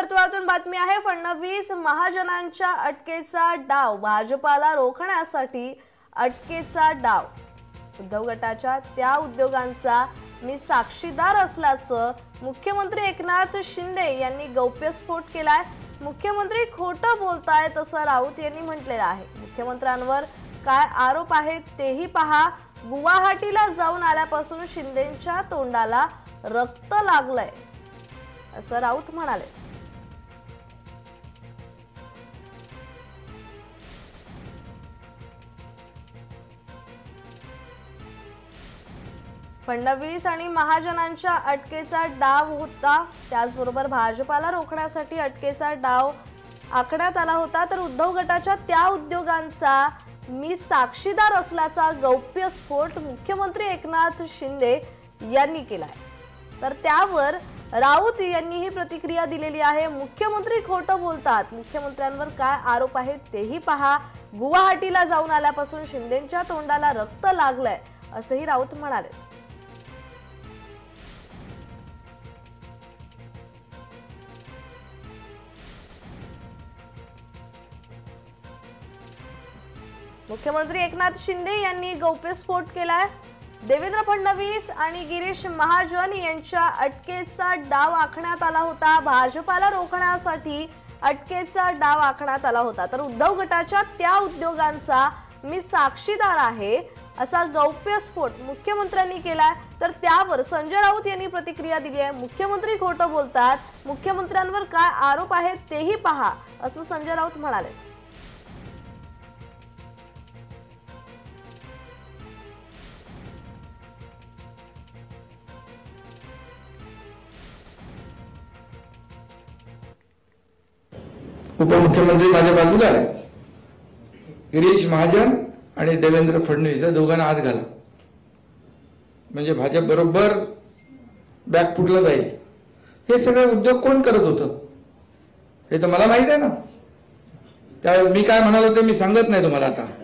वर्तुळातून बातमी आहे। फडणवीस महाजनांच्या अटकेचा डाव, भाजपाला रोखण्यासाठी अटकेचा डाव। उद्धव गटाच्या त्या उद्योगांचा मी साक्षीदार असल्याचं मुख्यमंत्री एकनाथ शिंदे यांनी गौप्यस्फोट केलाय। मुख्यमंत्री खोटं बोलतायत असं राऊत यांनी म्हटलेलं आहे। मुख्यमंत्र्यांवर काय आरोप आहेत तेही पहा। गुवाहाटीला जाऊन आल्यापासून शिंदेंच्या तोंडाला रक्त लागलंय असं राऊत म्हणाले। फडणवीस आणि महाजनांच्या अटकेचा डाव होता, त्याचबरोबर भाजपाला रोखण्यासाठी अटकेचा डाव आखण्यात आला होता। तर उद्धव गटाच्या त्या उद्योगांचा मी साक्षीदार असल्याचा गौप्यस्फोट मुख्यमंत्री एकनाथ शिंदे यांनी केलाय। तर त्यावर राऊत यांनी ही प्रतिक्रिया दिलेली आहे। मुख्यमंत्री खोटं बोलतात, मुख्यमंत्र्यांवर काय आरोप आहेत तेही पहा। गुवाहाटीला जाऊन आल्यापासून शिंदेंच्या तोंडाला रक्त लागलंय असंही राऊत म्हणाले। मुख्यमंत्री एकनाथ शिंदे यांनी गौप्यस्फोट केलाय। देवेंद्र फडणवीस आणि गिरीश महाजन यांच्या अटकेचा डाव आखण्यात आला होता, भाजपाला रोखण्यासाठी अटकेचा डाव आखण्यात आला होता। तर उद्धव गटाच्या त्या उद्योगांचा मी साक्षीदार आहे असा गौप्यस्फोट मुख्यमंत्र्यांनी केलाय। तर त्यावर संजय राऊत यांनी प्रतिक्रिया दिली आहे। मुख्यमंत्री खोटं बोलतात, मुख्यमंत्र्यांवर काय आरोप आहेत तेही पहा असं संजय राऊत म्हणाले। उपमुख्यमंत्री माझ्या बाजूला आहे, गिरीश महाजन आणि देवेंद्र फडणवीस या दोघांना हात घाला म्हणजे भाजप बरोबर बॅक फुटला जाईल। हे सगळे उद्योग कोण करत होतं हे तर मला माहित आहे ना। त्यावेळेस मी काय म्हणालो ते मी सांगत नाही तुम्हाला आता।